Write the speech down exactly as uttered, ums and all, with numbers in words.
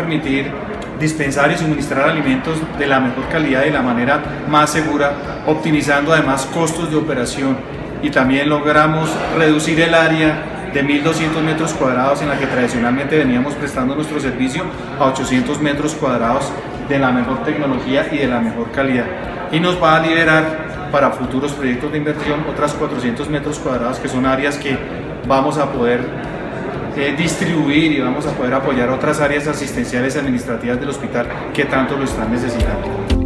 permitir dispensar y suministrar alimentos de la mejor calidad y de la manera más segura, optimizando además costos de operación, y también logramos reducir el área de mil doscientos metros cuadrados en la que tradicionalmente veníamos prestando nuestro servicio a ochocientos metros cuadrados de la mejor tecnología y de la mejor calidad, y nos va a liberar para futuros proyectos de inversión otras cuatrocientos metros cuadrados, que son áreas que vamos a poder eh, distribuir y vamos a poder apoyar otras áreas asistenciales y administrativas del hospital que tanto lo están necesitando.